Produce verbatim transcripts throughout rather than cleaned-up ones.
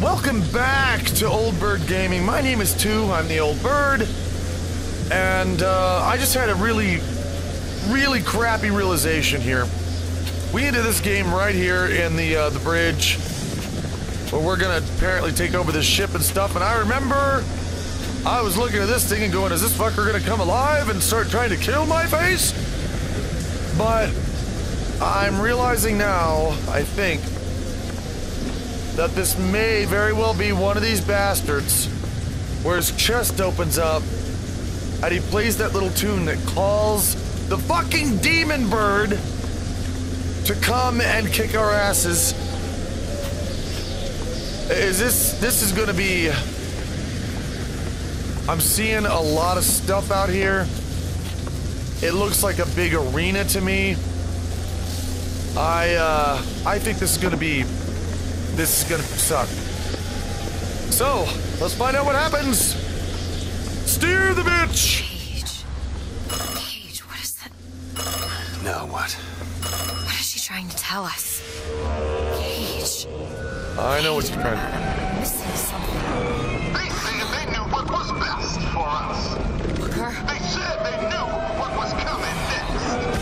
Welcome back to Old Bird Gaming. My name is Two. I'm the Old Bird, and uh, I just had a really, really crappy realization here. We ended this game right here in the uh, the bridge, where we're gonna apparently take over this ship and stuff. And I remember I was looking at this thing and going, "Is this fucker gonna come alive and start trying to kill my face?" But I'm realizing now, I think, that this may very well be one of these bastards where his chest opens up and he plays that little tune that calls the fucking demon bird to come and kick our asses. Is this, this is gonna be, I'm seeing a lot of stuff out here. It looks like a big arena to me. I, uh, I think this is gonna be, this is gonna suck. So, let's find out what happens. Steer the bitch! Cage. Cage, what is that? Now what? What is she trying to tell us? Cage. I know what you're trying to do. I'm missing something. They said they knew what was best for us. Booker? They said they knew what was coming next.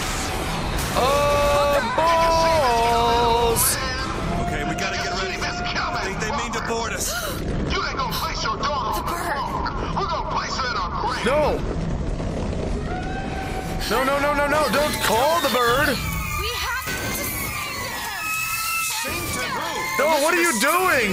Oh, balls! Okay, we gotta get ready. It's coming. Think they mean to board us. You ain't gonna place your daughter on the floor. We're gonna place her in our grave. No! No, no, no, no, no! Don't call the bird! We have to sing him! Sing to who? No, what are you doing?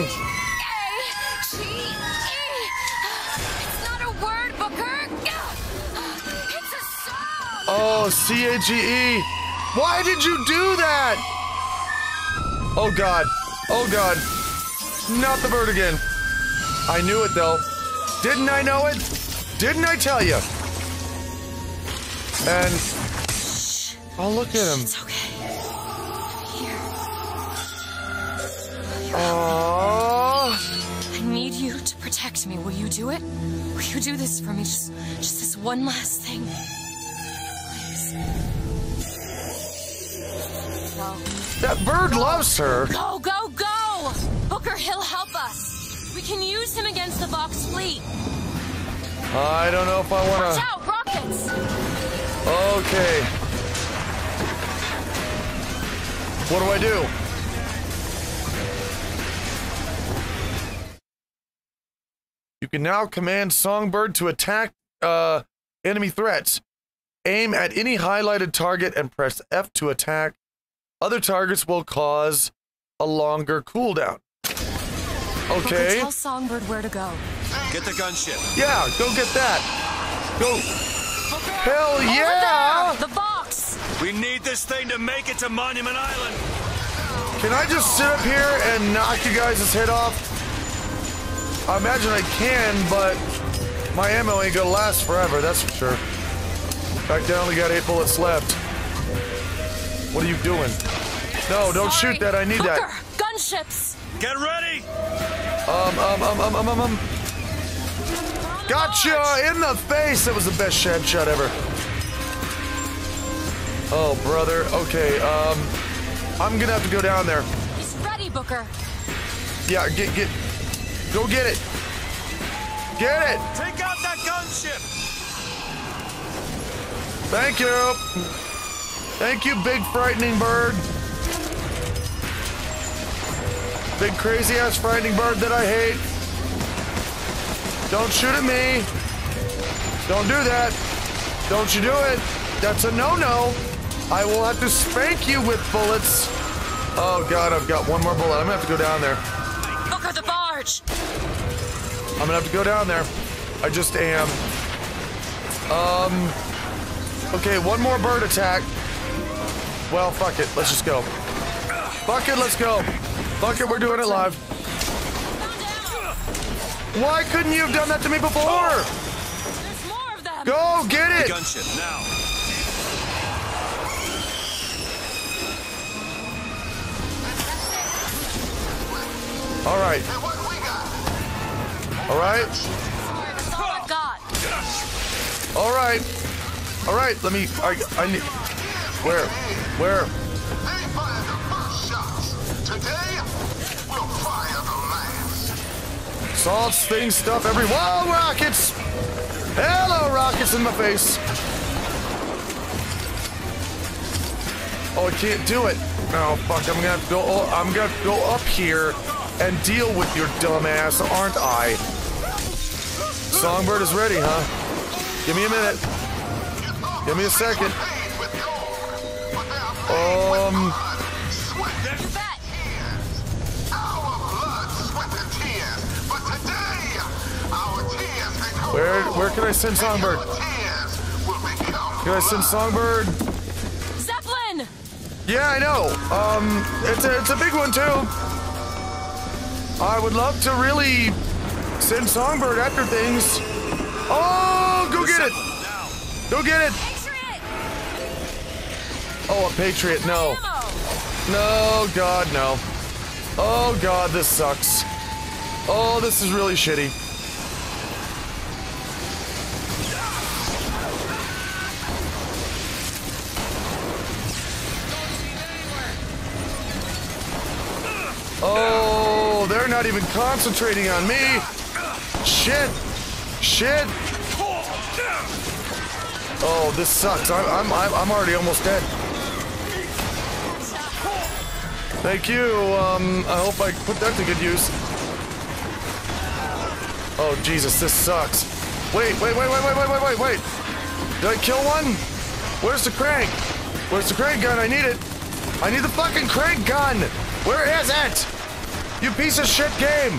It's not a word, Booker! It's a song! Oh, C A G E. Why did you do that? Oh god. Oh god. Not the bird again. I knew it though. Didn't I know it? Didn't I tell you? And oh, look at him. It's okay. Here. Aww. I need you to protect me. Will you do it? Will you do this for me? Just, just this one last thing. Please. No. That bird loves her. Go, go, go! Booker, he'll help us. We can use him against the Vox fleet. I don't know if I Watch wanna. out, rockets! Okay. What do I do? You can now command Songbird to attack uh, enemy threats. Aim at any highlighted target and press F to attack. Other targets will cause a longer cooldown. Booker, Okay. tell Songbird where to go. Get the gunship. Yeah, go get that. Go. Booker, Hell over yeah! there, the Vox! We need this thing to make it to Monument Island. Can I just sit up here and knock you guys' head off? I imagine I can, but my ammo ain't gonna last forever, that's for sure. In fact, I only got eight bullets left. What are you doing? No, don't Sorry. shoot that, I need Booker, that. Get gunships! ready. Um, um, um, um, um, um, um. Gotcha! In the face! That was the best shed shot ever. Oh, brother. Okay, um... I'm gonna have to go down there. He's ready, Booker. Yeah, get, get... Go get it! Get it! Take out that gunship. Thank you! Thank you, big frightening bird. Big crazy-ass frightening bird that I hate. Don't shoot at me. Don't do that. Don't you do it. That's a no-no. I will have to spank you with bullets. Oh god, I've got one more bullet. I'm gonna have to go down there. Booker, the barge! I'm gonna have to go down there. I just am. Um... Okay, one more bird attack. Well, fuck it. Let's just go. Fuck it, let's go. Fuck it, we're doing it live. Why couldn't you have done that to me before? There's more of them! Go, get The it! gunship now. All right. And what we got? All right. That's all I've got. All right. All right. Let me. I. I need. Where? Where? They fired the first shots. Today, we'll fire the last. assaults, things, stuff, every- Whoa, rockets! Hello, rockets in my face. Oh, I can't do it. No, fuck, I'm gonna have to go, oh, I'm gonna go up here and deal with your dumb ass, aren't I? Songbird is ready, huh? Give me a minute. Give me a second. Um... Where, where can I send Songbird? Can I send Songbird? Zeppelin! Yeah, I know. Um, it's a, it's a big one, too. I would love to really send Songbird after things. Oh, go get it! Go get it! Patriot! Oh, a Patriot, no. No, God, no. Oh, God, this sucks. Oh, this is really shitty. Oh, they're not even concentrating on me. Shit. Shit. Oh, this sucks. I'm, I'm, I'm already almost dead. Thank you. Um, I hope I put that to good use. Oh, Jesus, this sucks. Wait, wait, wait, wait, wait, wait, wait, wait, wait. Did I kill one? Where's the crank? Where's the crank gun? I need it. I need the fucking crank gun. Where is it? You piece of shit game.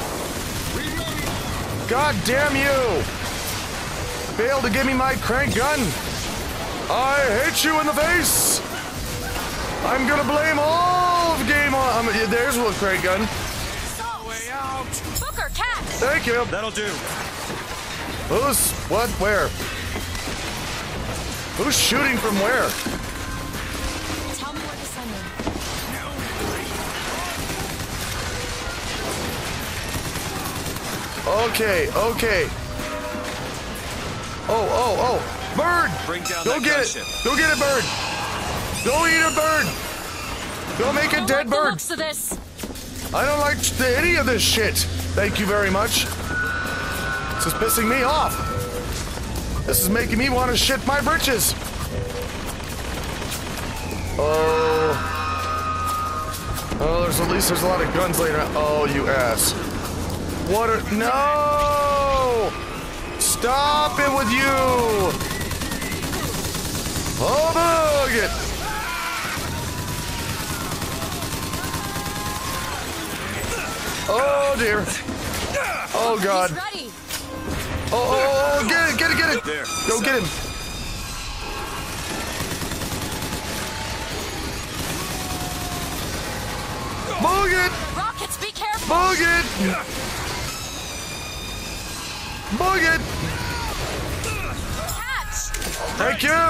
God damn you. Failed to give me my crank gun. I hate you in the face. I'm gonna blame all of game on. Um, there's one crank gun. Way out. Booker, catch! Thank you. That'll do. Who's what? Where? Who's shooting from where? Tell me where to send them. Okay, okay. Oh, oh, oh. Bird! Bring down Go that get it! gunship. Go get it, bird! Go eat a bird! Go make a I don't dead like the bird! looks of this. I don't like the, any of this shit. Thank you very much. This is pissing me off. This is making me want to shit my britches. Oh. Oh, there's at least there's a lot of guns laying around. Oh, you ass. What are... No! Stop it with you! Oh, bug it! Oh, dear. Oh, God. He's ready. Oh, oh, oh, get it, get it, get it! There. Go get him. Bug it! Rockets, be careful. Bug it! Bug it! Catch! Thank you!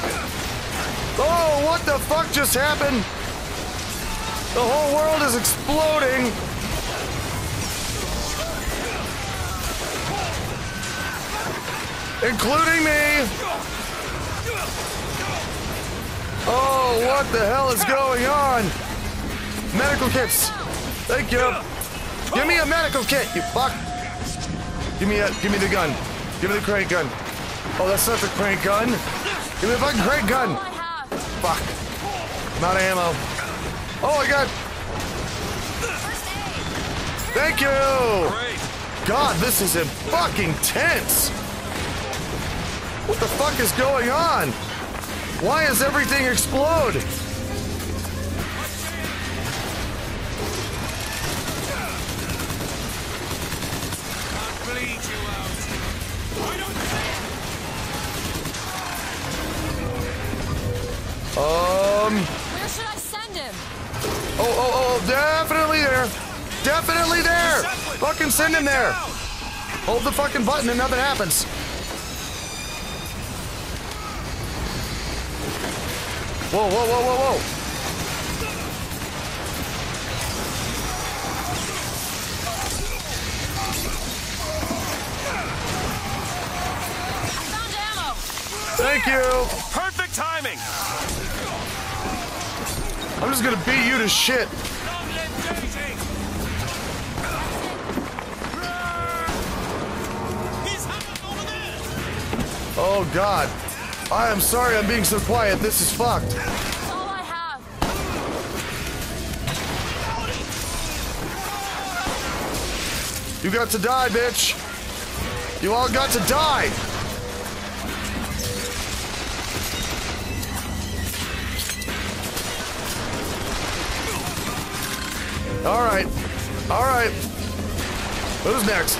Oh, what the fuck just happened? The whole world is exploding! Including me! Oh, what the hell is going on? Medical kits! Thank you! Give me a medical kit, you fuck! Give me a, give me the gun. Give me the crank gun. Oh, that's not the crank gun. Give me the fucking crank gun! All I have. Fuck. I'm out of ammo. Oh, I got... First aid. Thank you! Great. God, this is fucking tense! What the fuck is going on? Why is everything explode? Bleed you out. Um... Where should I send him? Oh, oh, oh, definitely there! Definitely there! Fucking send him there! Hold the fucking button and nothing happens. Whoa, whoa, whoa, whoa, whoa! I found ammo. Thank you! Perfect timing. I'm just gonna beat you to shit. Oh God. I am sorry I'm being so quiet. This is fucked. That's all I have. You got to die, bitch. You all got to die. All right. All right. Who's next?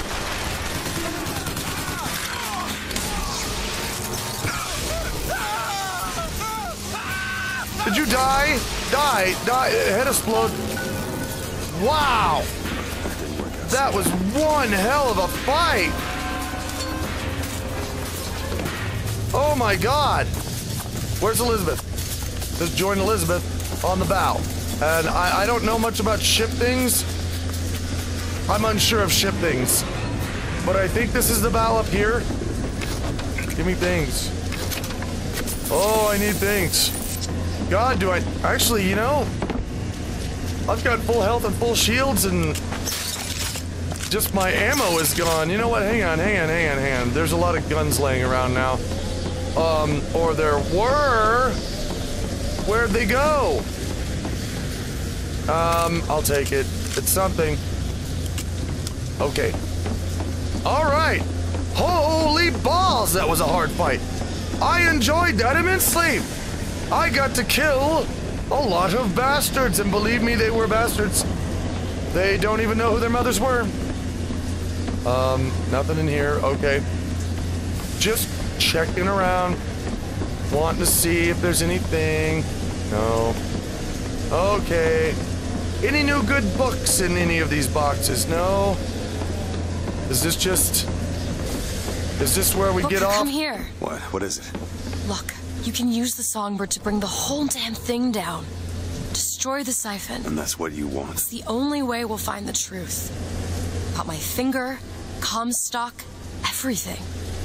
Did you die? Die. Die. Head explode. Wow. That was one hell of a fight. Oh my God. Where's Elizabeth? Just join Elizabeth on the bow. And I, I don't know much about ship things. I'm unsure of ship things. But I think this is the bow up here. Give me things. Oh, I need things. God, do I... Actually, you know... I've got full health and full shields and... Just my ammo is gone. You know what? Hang on, hang on, hang on, hang on. There's a lot of guns laying around now. Um, or there were... Where'd they go? Um, I'll take it. It's something. Okay. Alright. Holy balls, that was a hard fight. I enjoyed that immensely. I got to kill a lot of bastards, and believe me, they were bastards. They don't even know who their mothers were. Um, nothing in here. Okay. Just checking around. Wanting to see if there's anything. No. Okay. Any new good books in any of these boxes? No. Is this just... Is this where we Booker, get off? Come here. What? What is it? Look, you can use the songbird to bring the whole damn thing down. Destroy the siphon. And that's what you want. It's the only way we'll find the truth. Got my finger, Comstock, everything.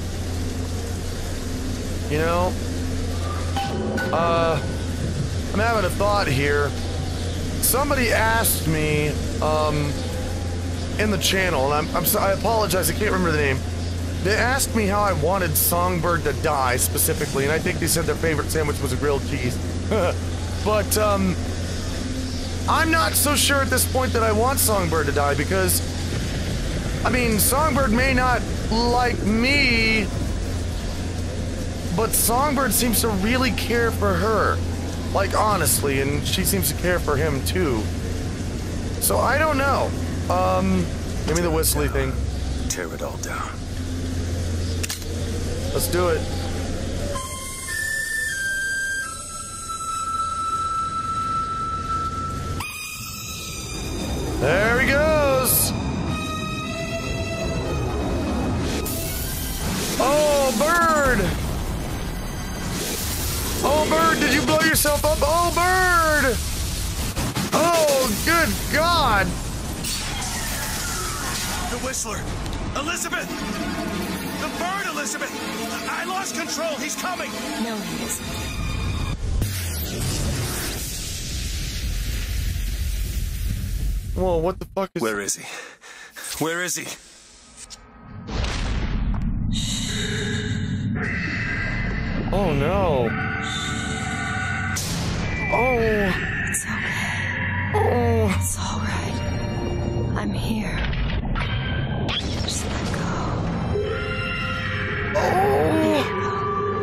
You know, uh, I'm having a thought here. Somebody asked me, um, in the channel, and I'm, I'm so, I apologize, I can't remember the name. They asked me how I wanted Songbird to die specifically, and I think they said their favorite sandwich was a grilled cheese. But, um, I'm not so sure at this point that I want Songbird to die because, I mean, Songbird may not like me, but Songbird seems to really care for her. Like, honestly, and she seems to care for him, too. So, I don't know. Um, give me the whistly thing. Tear it all down. Let's do it. There he goes! Oh, Bird! Oh, Bird, did you blow yourself up? Oh, Bird! Oh, good God! The Whistler! Elizabeth! The bird, Elizabeth! I lost control! He's coming! No, he isn't. Whoa, what the fuck is... Where is he? Where is he? Oh, no. Oh. It's okay. Oh. It's all right. I'm here. Just let go. Oh.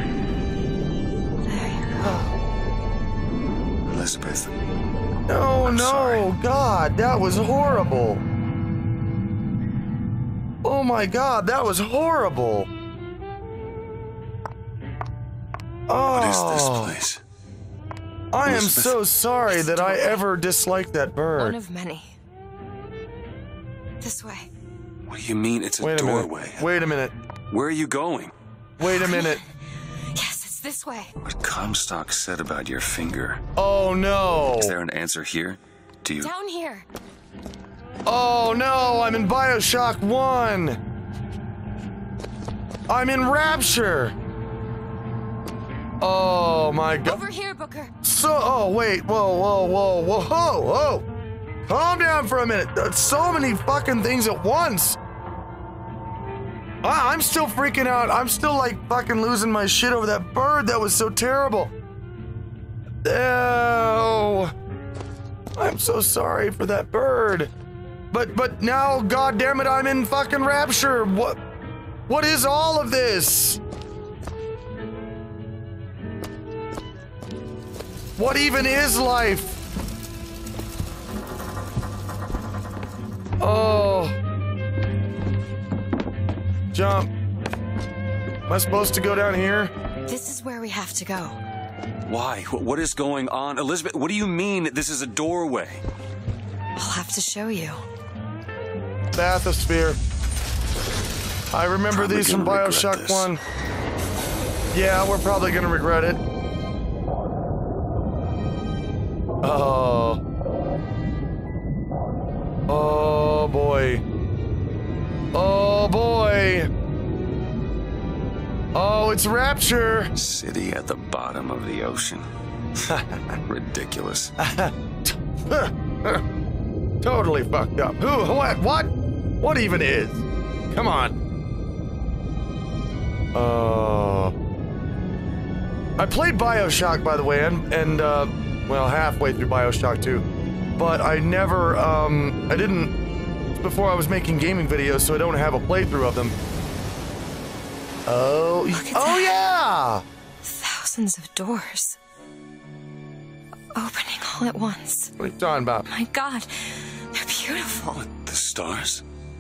There you go. Elizabeth. No, I'm no, sorry. God, that was horrible. Oh my God, that was horrible. Oh. What is this place? I am Elizabeth. so sorry that I ever disliked that One bird. of many. This way. What do you mean it's a Wait a doorway? minute. Wait a minute. Where are you going? Wait a minute. Yes, it's this way. What Comstock said about your finger. Oh no. Is there an answer here? Do you... Down here. Oh no, I'm in Bioshock one. I'm in Rapture. Oh my God. Over here, Booker. So, oh wait, whoa, whoa, whoa, whoa, whoa, whoa. Calm down for a minute. That's so many fucking things at once. Ah, I'm still freaking out. I'm still like fucking losing my shit over that bird. That was so terrible. Oh, I'm so sorry for that bird. But but now, god damn it, I'm in fucking rapture. What what is all of this? What even is life? Oh. Jump. Am I supposed to go down here? This is where we have to go. Why? What is going on? Elizabeth, what do you mean this is a doorway? I'll have to show you. Bathysphere. I remember Probably these from gonna Bioshock regret this. one. Yeah, we're probably gonna regret it. Oh. Oh boy. Oh boy. Oh, it's Rapture. City at the bottom of the ocean. Ridiculous. Totally fucked up. Who? What? What? What even is? Come on. Uh. I played Bioshock, by the way, and, and uh, well, halfway through Bioshock two. But I never, um, I didn't, before I was making gaming videos, so I don't have a playthrough of them. Oh, Look at oh that. yeah! Thousands of doors. Opening all at once. What are you talking about? My God, they're beautiful. What, the stars?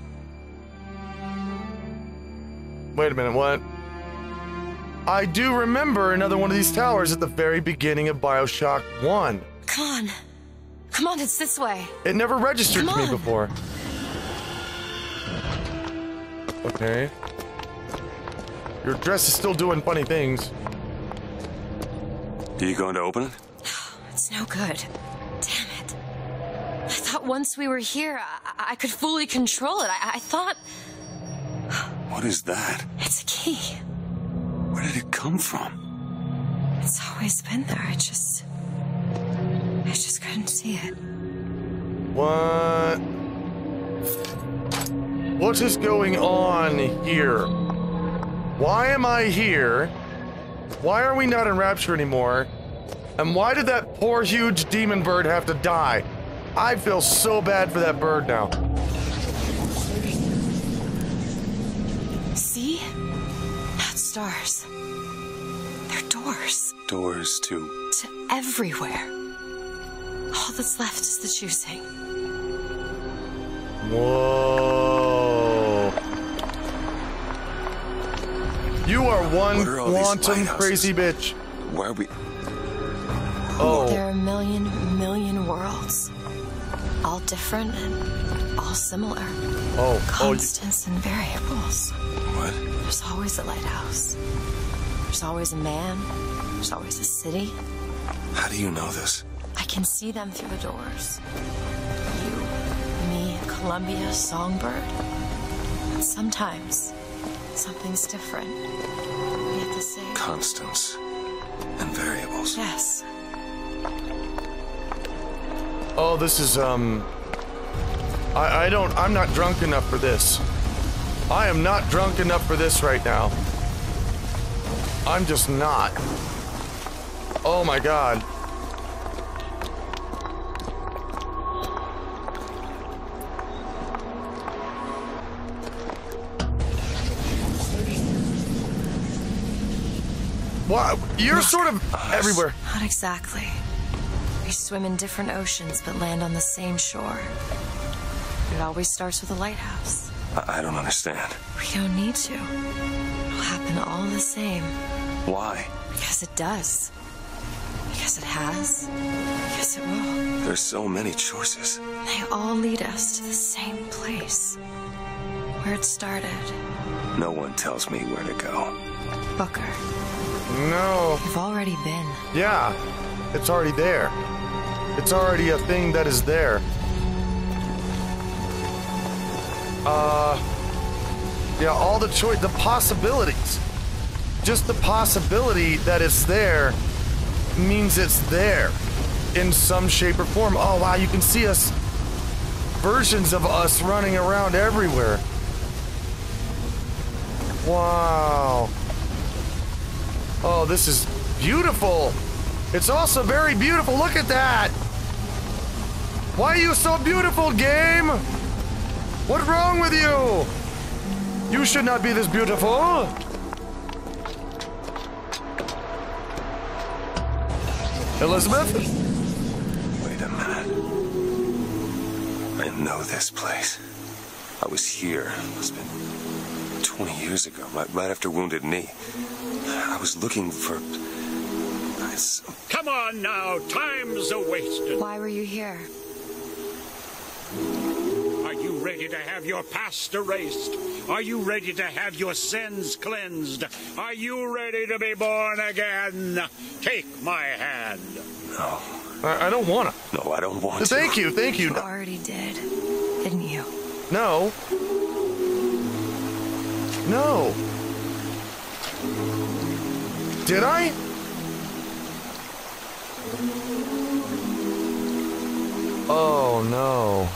Wait a minute, what? I do remember another one of these towers at the very beginning of Bioshock one. Come on. Come on, it's this way. It never registered Come to me on. before. Okay. Your dress is still doing funny things. Are you going to open it? It's no good. Damn it. I thought once we were here, I, I could fully control it. I, I thought... What is that? It's a key. Where did it come from? It's always been there. I just... I just couldn't see it. What? What is going on here? Why am I here? Why are we not in Rapture anymore? And why did that poor huge demon bird have to die? I feel so bad for that bird now. See? Not stars. They're doors. Doors to... To everywhere. All that's left is the choosing. Whoa. You are one What are all these quantum lighthouses? crazy bitch. Where are we... Oh. There are a million, million worlds. All different and all similar. Oh. Oh. you- Constants and variables. What? There's always a lighthouse. There's always a man. There's always a city. How do you know this? I can see them through the doors. You, me, Columbia, Songbird. And sometimes, something's different. Yet the same. Constants and variables. Yes. Oh, this is, um... I, I don't... I'm not drunk enough for this. I am not drunk enough for this right now. I'm just not. Oh my god. What? You're sort of everywhere. Not exactly. We swim in different oceans but land on the same shore. It always starts with a lighthouse. I, I don't understand. We don't need to. It'll happen all the same. Why? Because it does. Because it has. Because it will. There's so many choices. They all lead us to the same place. Where it started. No one tells me where to go. Booker, No. you've already been. Yeah. It's already there. It's already a thing that is there. Uh... Yeah, all the choice, the possibilities. Just the possibility that it's there means it's there in some shape or form. Oh, wow, you can see us, versions of us running around everywhere. Wow. Oh, this is beautiful. It's also very beautiful. Look at that. Why are you so beautiful, game? What's wrong with you? You should not be this beautiful. Elizabeth? Wait a minute. I know this place. I was here. It's been twenty years ago, right, right after Wounded Knee. I was looking for... Come on now, time's a-wasted. Why were you here? Are you ready to have your past erased? Are you ready to have your sins cleansed? Are you ready to be born again? Take my hand. No. I, I don't want to. No, I don't want to. Thank you, thank you. You already did, didn't you? No. No. Did I? Oh no.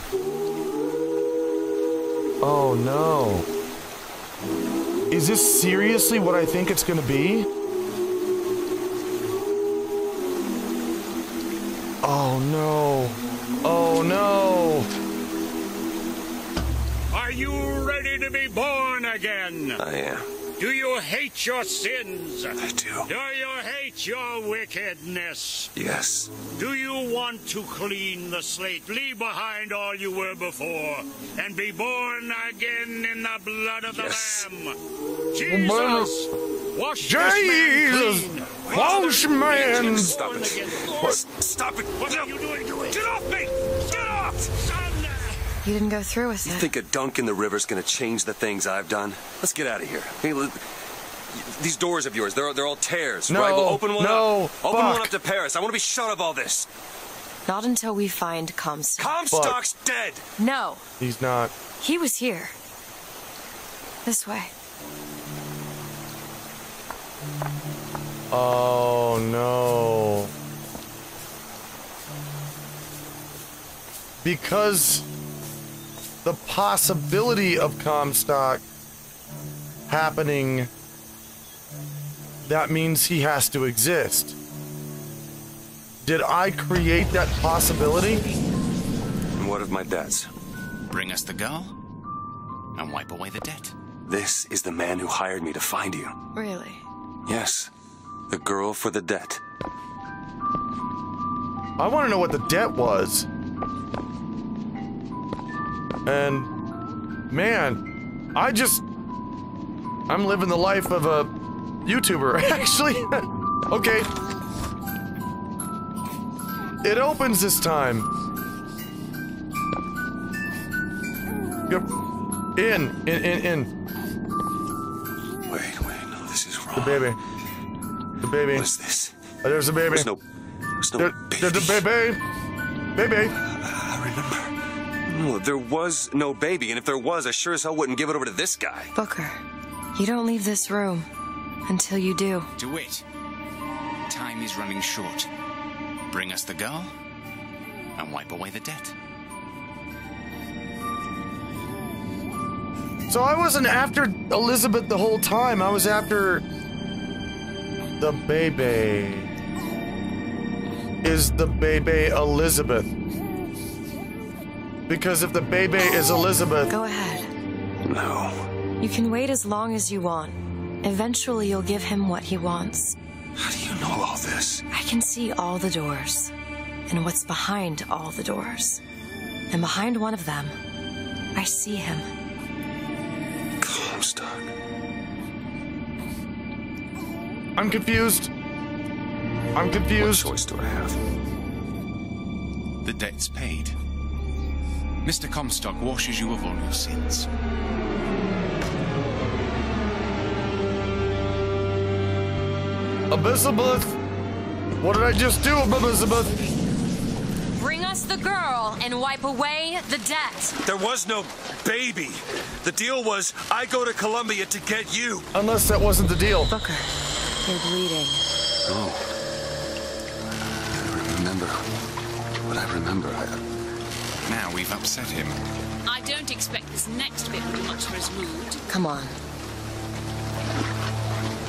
Oh no. Is this seriously what I think it's gonna be? Oh no. Oh no. Are you ready to be born again? I am. Do you hate your sins? I do. Do you hate your wickedness? Yes. Do you want to clean the slate, leave behind all you were before, and be born again in the blood of the Yes. Lamb? Jesus! Wash Jesus! this man clean. Wash man! Stop it. What? Stop it. What are you doing? Get off me! Get off! Son! You didn't go through with You it. think a dunk in the river's gonna change the things I've done? Let's get out of here. Hey, look, these doors of yours, they're, they're all tears, No, right? Well, open one no, up. Open fuck. one up to Paris. I want to be shut of all this. Not until we find Comstock. Comstock's dead. No, He's not. he was here. This way. Oh no. Because the possibility of Comstock happening, that means he has to exist. Did I create that possibility? And what of my debts? Bring us the girl and wipe away the debt. This is the man who hired me to find you. Really? Yes. The girl for the debt. I want to know what the debt was. And, man, I just... I'm living the life of a YouTuber, actually. Okay. It opens this time. Go. In, in, in, in. Wait, wait, no, this is wrong. The baby. The baby. What is this? Oh, there's a baby. There's no... There's no There, baby. there's a baby. Baby. I remember. No, there was no baby, and if there was, I sure as hell wouldn't give it over to this guy. Booker, you don't leave this room until you do. Do it. Time is running short. Bring us the girl and wipe away the debt. So I wasn't after Elizabeth the whole time. I was after the baby. Is the baby Elizabeth? Because if the baby is Elizabeth... Go ahead. No. You can wait as long as you want. Eventually, you'll give him what he wants. How do you know all this? I can see all the doors, and what's behind all the doors. And behind one of them, I see him. Comstock. I'm confused. I'm What confused. choice do I have? The debt's paid. Mister Comstock washes you of all your sins. Elizabeth! What did I just do, Elizabeth? Bring us the girl and wipe away the debt. There was no baby. The deal was I go to Columbia to get you. Unless that wasn't the deal. Booker, you're bleeding. Oh. I remember. What I remember, I... Now we've upset him. I don't expect this next bit will do much for his mood. Come on.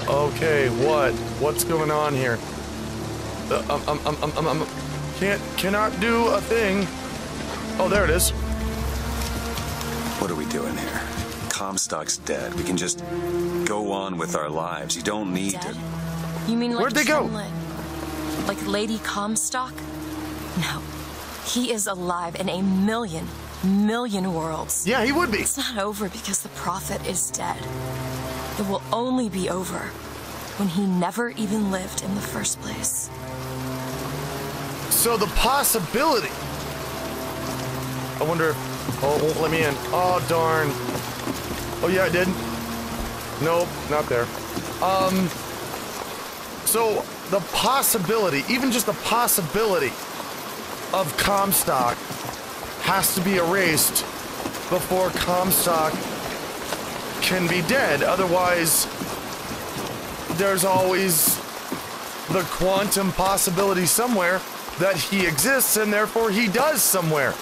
Okay, what? What's going on here? Uh, um, um, um, um, um, um, can't, cannot do a thing. Oh, there it is. What are we doing here? Comstock's dead. We can just go on with our lives. You don't need Dead? to... You mean like Where'd they go? Shenlin? Like Lady Comstock? No. He is alive in a million, million worlds. Yeah, he would be. It's not over because the Prophet is dead. It will only be over when he never even lived in the first place. So the possibility... I wonder if... Oh, it won't let me in. Oh, darn. Oh, yeah, I did. Nope, not there. Um... So, the possibility, even just the possibility of Comstock has to be erased before Comstock can be dead. Otherwise, there's always the quantum possibility somewhere that he exists and therefore he does somewhere.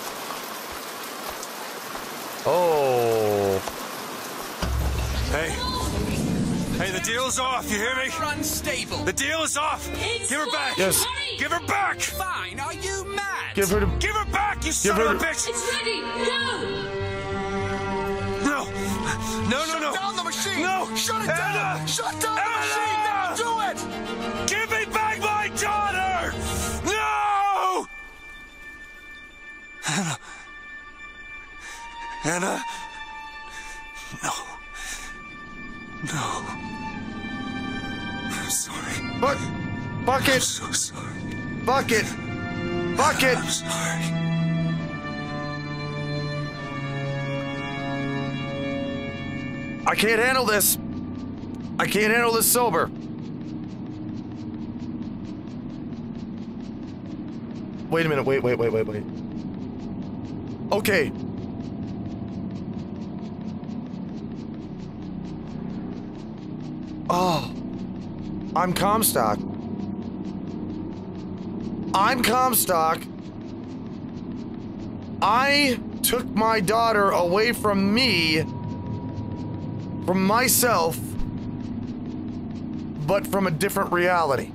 Oh. Hey. Hey, the deal's off, you hear me? You're unstable. The deal is off! It's Give her back! Yes. Give her back! Fine, are you mad? Give her to... Give her back, you son her of a to- bitch! It's ready! No! No! No, no, no! Shut down the machine! No! Shut it Anna! down! Shut down the Anna! machine! Now do it! Give me back my daughter! No! Anna. Anna. No. No. I'm sorry. Fuck. Fuck I'm it. so sorry. Fuck it. Fuck it. I'm sorry. I can't handle this. I can't handle this sober. Wait a minute. Wait, wait, wait, wait, wait. Okay. Oh. I'm Comstock. I'm Comstock. I took my daughter away from me, from myself, but from a different reality.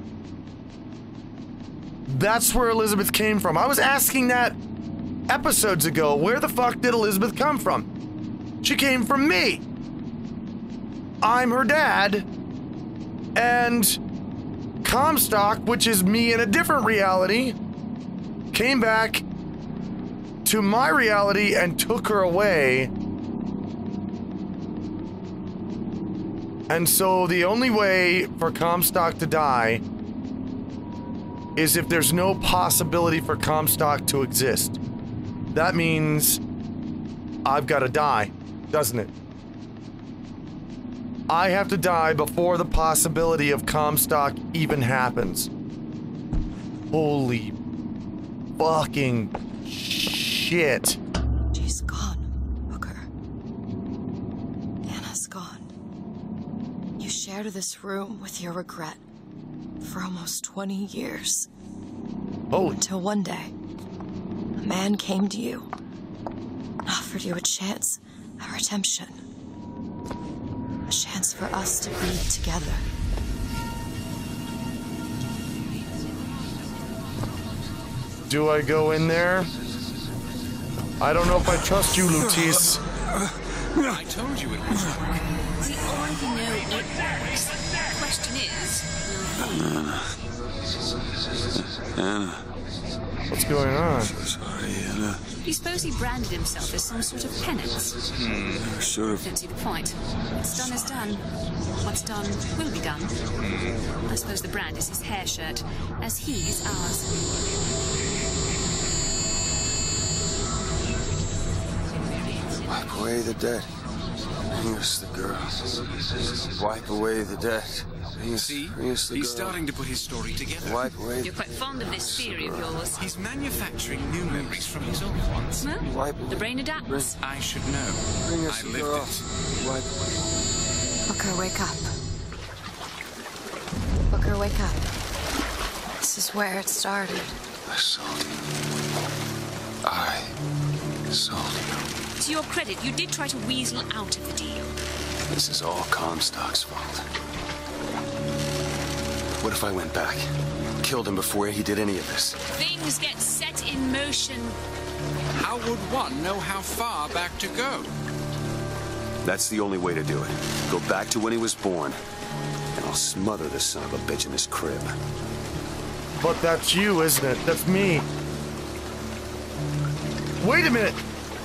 That's where Elizabeth came from. I was asking that episodes ago. Where the fuck did Elizabeth come from? She came from me. I'm her dad. And Comstock, which is me in a different reality, came back to my reality and took her away. And so the only way for Comstock to die is if there's no possibility for Comstock to exist. That means I've got to die, doesn't it? I have to die before the possibility of Comstock even happens. Holy fucking shit. She's gone, Booker. Anna's gone. You shared this room with your regret for almost twenty years. Holy. Until one day, a man came to you and offered you a chance at redemption. A chance for us to be together. Do I go in there? I don't know if I trust you, Lutis. I told you it was work. We already know it works. The question is, will Anna. What's going on? Sorry, Anna. Do you suppose he branded himself as some sort of penance? I should have. Don't see the point. What's done is done. What's done will be done. I suppose the brand is his hair shirt, as he is ours. Wipe away the dead. Bring us the girl. Wipe away the dead. Bring us, See? bring us the He's girl. starting to put his story together. Wipe away You're quite fond of this theory of yours. He's manufacturing new memories from his old ones. Well, Wipe away. the brain adapts. I should know. Bring us I the lived girl. it. Wipe Booker, wake up. Booker, wake up. This is where it started. I saw you. I saw you. To your credit, you did try to weasel out of the deal. This is all Comstock's fault. What if I went back? Killed him before he did any of this? Things get set in motion. How would one know how far back to go? That's the only way to do it. Go back to when he was born, and I'll smother the son of a bitch in his crib. But that's you, isn't it? That's me. Wait a minute.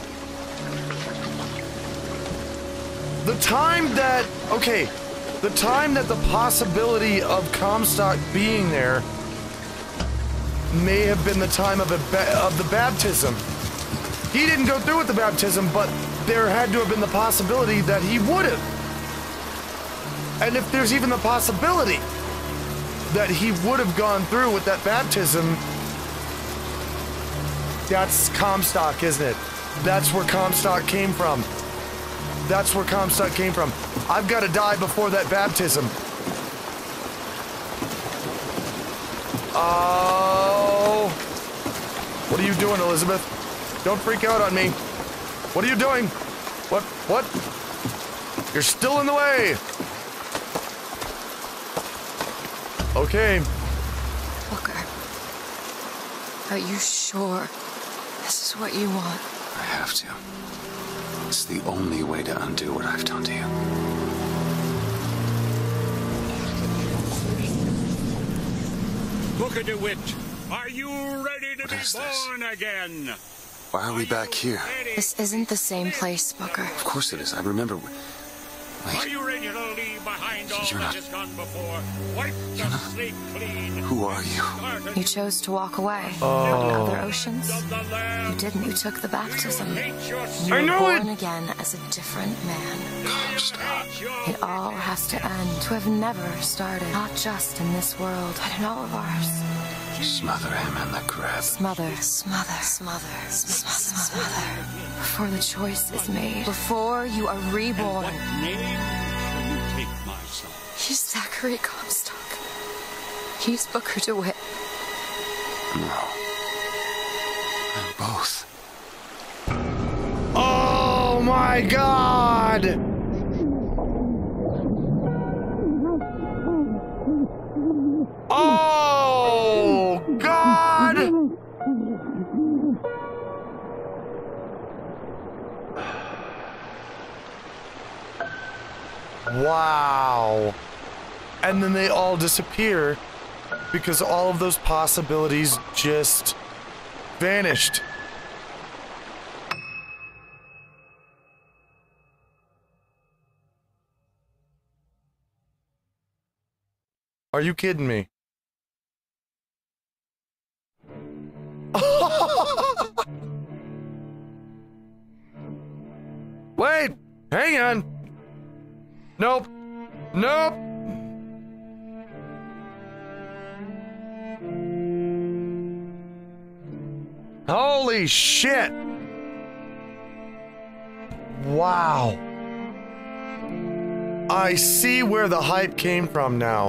The time that... Okay. The time that the possibility of Comstock being there may have been the time of, a ba of the baptism. He didn't go through with the baptism, but there had to have been the possibility that he would have. And if there's even the possibility that he would have gone through with that baptism, that's Comstock, isn't it? That's where Comstock came from. That's where Comstock came from. I've got to die before that baptism. Oh. What are you doing, Elizabeth? Don't freak out on me. What are you doing? What? What? You're still in the way. Okay. Booker, are you sure this is what you want? I have to. It's the only way to undo what I've done to you. Booker DeWitt, are you ready to What be is this? born again? Why are we back here? This isn't the same place, Booker. Of course it is. I remember. Are Wait, you ready to leave behind all You're that not- has gone before? Wipe the You're not- slate clean. who are you? You chose to walk away. Oh. On other oceans? Of the land. You didn't. You took the baptism. Hate your You I were know born it. again as a different man. Comstock. It all has to end. To have never started. Not just in this world, but in all of ours. Smother him in the crib. Smother, smother, smother, smother, smother. Before the choice is made. Before you are reborn. What name shall you take, my son? He's Zachary Comstock. He's Booker DeWitt. No. I'm both. Oh my God! Oh God! Wow. And then they all disappear because all of those possibilities just vanished. Are you kidding me? Wait! Hang on! Nope! Nope! Holy shit! Wow. I see where the hype came from now.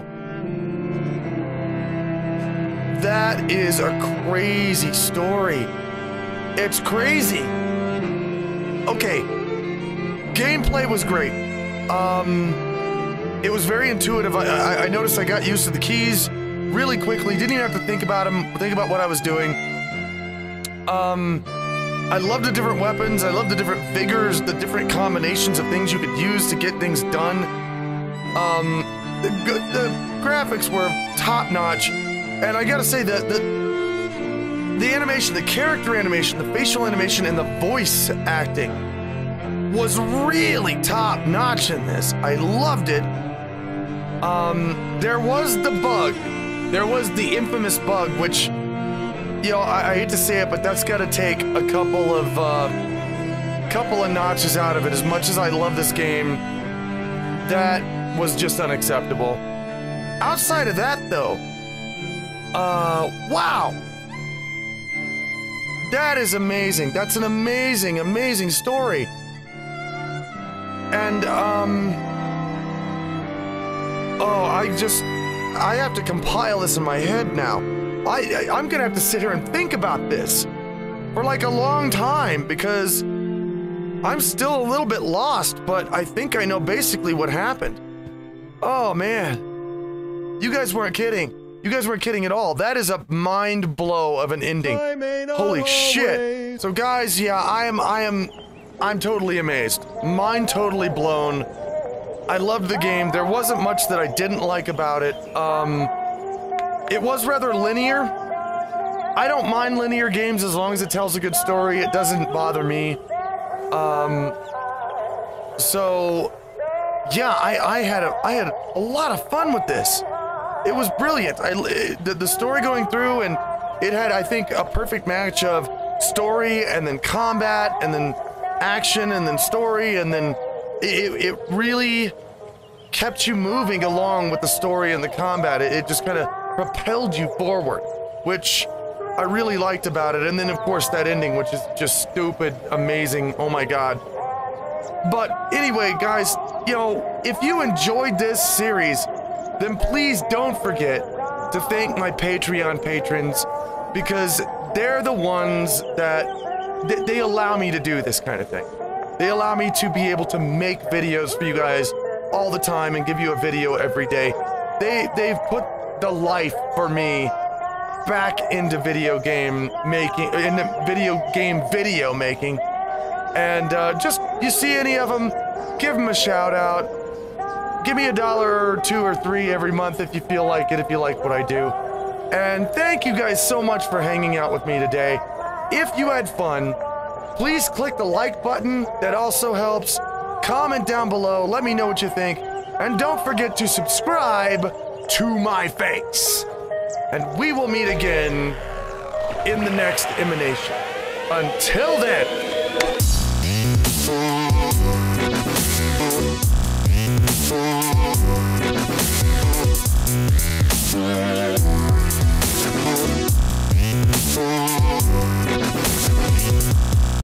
That is a crazy story. It's crazy. Okay. Gameplay was great. Um, it was very intuitive. I, I, I noticed I got used to the keys really quickly. Didn't even have to think about them, think about what I was doing. Um, I loved the different weapons. I loved the different vigors, the different combinations of things you could use to get things done. Um, the, the graphics were top-notch. And I gotta say that the, the animation, the character animation, the facial animation, and the voice acting was really top-notch in this. I loved it. Um, there was the bug. There was the infamous bug, which, you know, I, I hate to say it, but that's gotta take a couple of, uh, couple of notches out of it. As much as I love this game, that was just unacceptable. Outside of that, though, Uh, wow! That is amazing. That's an amazing, amazing story. And, um... oh, I just... I have to compile this in my head now. I, I, I'm gonna have to sit here and think about this for like a long time because I'm still a little bit lost, but I think I know basically what happened. Oh, man. You guys weren't kidding. You guys weren't kidding at all. That is a mind blow of an ending. Holy shit. So guys, yeah, I am, I am, I'm totally amazed. Mind totally blown. I loved the game. There wasn't much that I didn't like about it. Um, it was rather linear. I don't mind linear games as long as it tells a good story. It doesn't bother me. Um, so, yeah, I, I had a, I had a lot of fun with this. It was brilliant. I, it, the, the story going through, and it had, I think, a perfect match of story and then combat and then action and then story, and then it, it really kept you moving along with the story and the combat. It, it just kind of propelled you forward, which I really liked about it. And then, of course, that ending, which is just stupid, amazing. Oh my God. But anyway, guys, you know, if you enjoyed this series, then please don't forget to thank my Patreon patrons, because they're the ones that th they allow me to do this kind of thing. They allow me to be able to make videos for you guys all the time and give you a video every day. They, they've put the life for me back into video game making, into video game video making. And uh, just, you see any of them, give them a shout out. Give me a dollar or two or three every month if you feel like it, if you like what I do. And thank you guys so much for hanging out with me today. If you had fun, please click the like button. That also helps. Comment down below. Let me know what you think. And don't forget to subscribe to my face. And we will meet again in the next emanation. Until then.